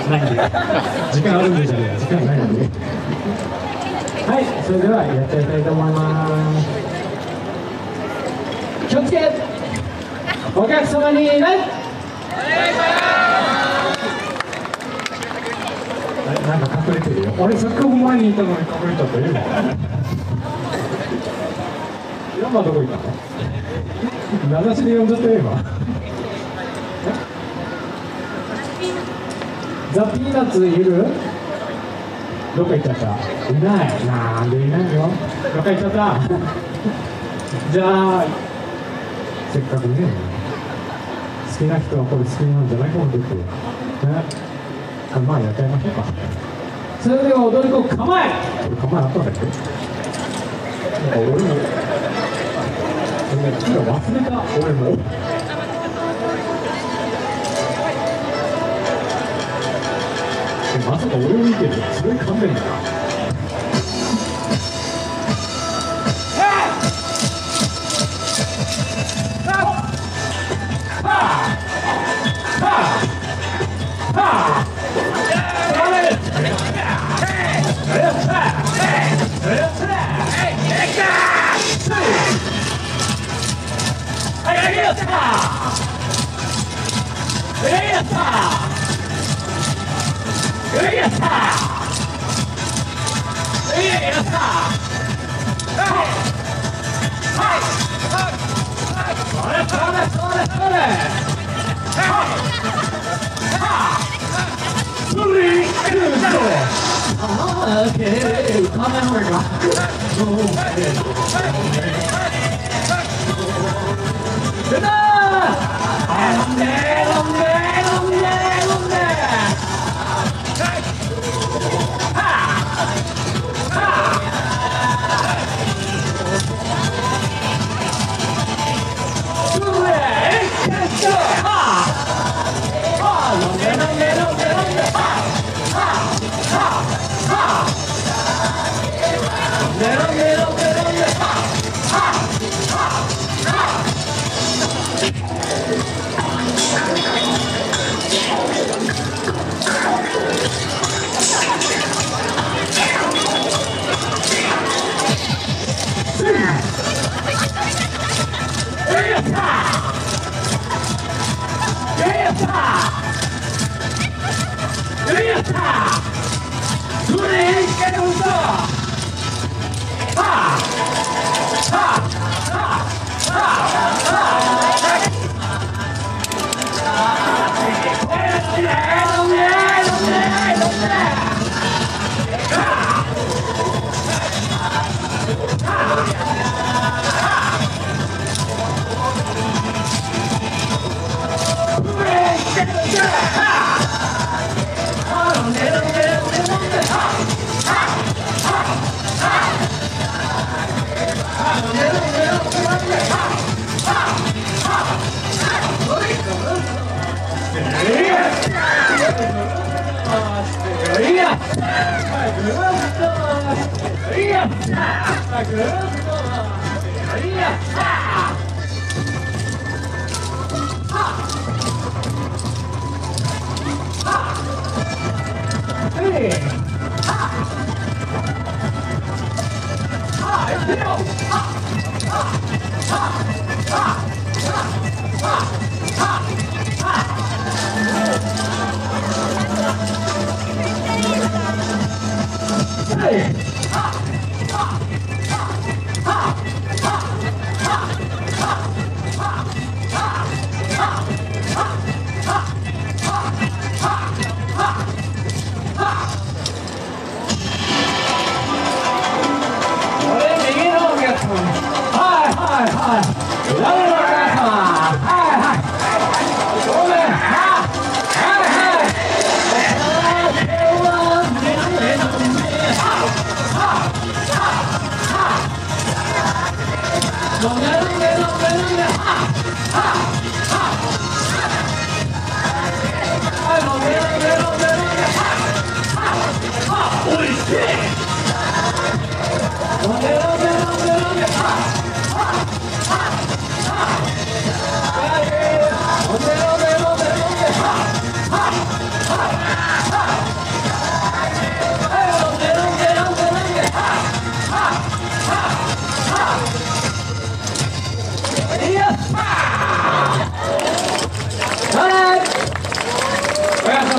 ないんで、時間あるんでじゃねえ、時間ないんで。はい、それではやっていきたいと思います。気をつけ、お客様に礼。なんか隠れてるよ。俺せっかく前にいたのに隠れちゃったよ。今どこ行ったの？名指しで呼んじゃったよ今。ザ・ピーナッツいる？どこ行っちゃった？いない。なんでいないよ。どこ行っちゃった？じゃあせっかくね、好きな人はこれ好きなんじゃないかもですよ。ね。まあやっちゃいましょうか。それでは踊り子構え。構えあったんだっけ？俺も忘れた。俺もまさか俺を見てる。それ勘弁だな。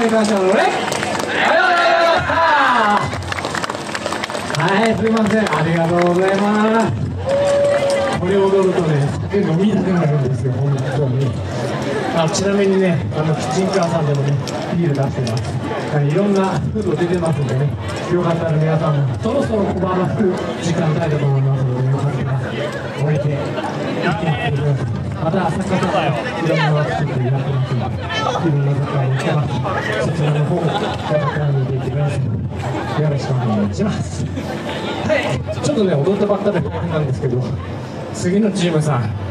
いきましょうね。はい、すいません、ありがとうございます。これを踊るとね、酒飲みたくなるんですよ、本当に。ちなみにね、キッチンカーさんでもね、ビール出してます。いろんなフード出てますんでね、よかったら皆さんもそろそろ小腹が吹く時間帯だと思いますので、よかったら置いていってください。また作家さんがいろんなワークショップやってますので、いろんな世界に行ってます。そちらの方もよかったら見ていってください。よろしくお願いします。はい、ちょっとね、踊ったばっかで大変なんですけど、次のチームさん